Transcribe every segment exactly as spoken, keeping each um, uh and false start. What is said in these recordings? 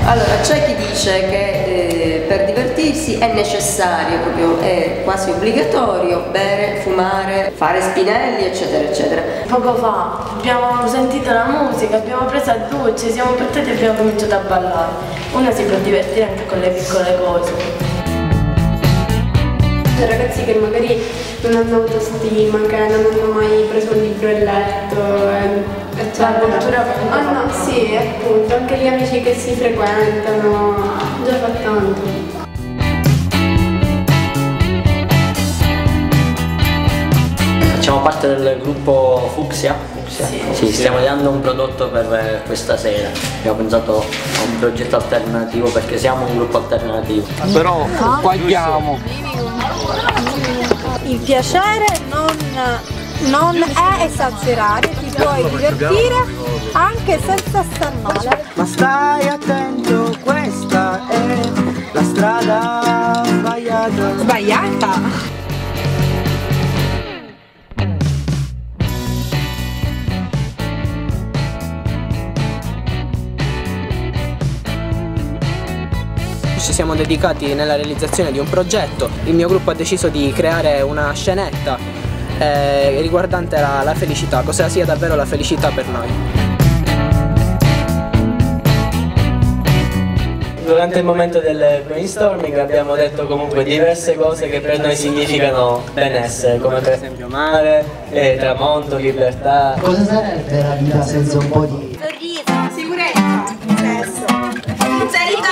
Allora, c'è chi dice che eh, per divertirsi è necessario, proprio è quasi obbligatorio bere, fumare, fare spinelli, eccetera, eccetera. Poco fa abbiamo sentito la musica, abbiamo preso a doccia, siamo portati e abbiamo cominciato a ballare. Uno si può divertire anche con le piccole cose. Ragazzi che magari non hanno autostima, che non hanno mai preso un libro e letto, eh, eccetera. Ah no, sì, appunto, anche gli amici che si frequentano, già fa tanto. Facciamo parte del gruppo Fucsia. Sì. Sì, stiamo ideando un prodotto per questa sera. Abbiamo pensato a un progetto alternativo perché siamo un gruppo alternativo. Però paghiamo. Il piacere non, non è esagerare, ti puoi divertire anche senza star male. Ma stai attento, questa è la strada sbagliata. Sbagliata? Ci siamo dedicati nella realizzazione di un progetto, il mio gruppo ha deciso di creare una scenetta eh, riguardante la, la felicità, cosa sia davvero la felicità per noi. Durante il momento del brainstorming abbiamo detto comunque diverse cose che per noi significano benessere, come per esempio mare, eh, tramonto, libertà. Cosa sarebbe la vita senza un po' di Sorriso, sicurezza, sesso, sincerità.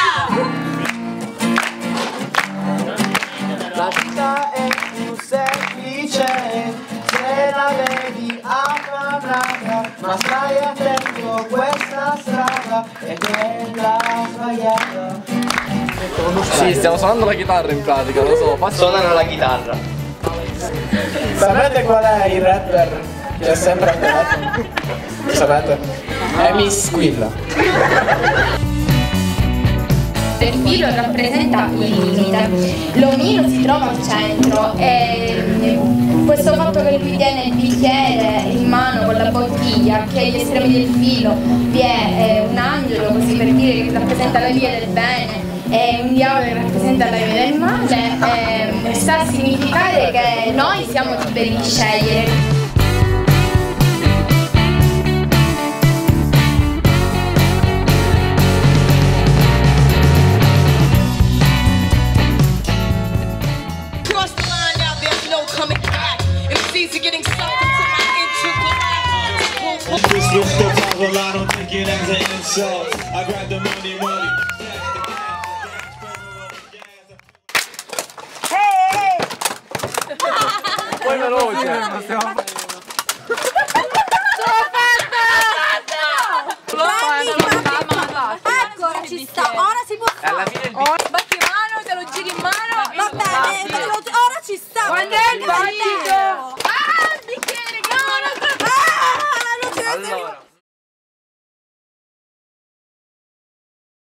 La vita è più semplice se la vedi a strada, ma stai attento, questa strada è quella sbagliata. Sì, stiamo suonando la chitarra in pratica, lo so, faccio... Suonano la chitarra. Sapete qual è il rapper che è sempre attaccato? Sapete? È Miss Squilla. Il filo rappresenta il limite, l'omino si trova al centro e questo fatto che lui tiene il bicchiere in mano con la bottiglia, che agli estremi del filo vi è un angelo, così per dire, che rappresenta la via del bene, e un diavolo che rappresenta la via del male, e sta a significare che noi siamo liberi di scegliere. I don't take it as an insult. I grab the money, money. Poi veloce. Ecco, ora ci sta, ora si può fare.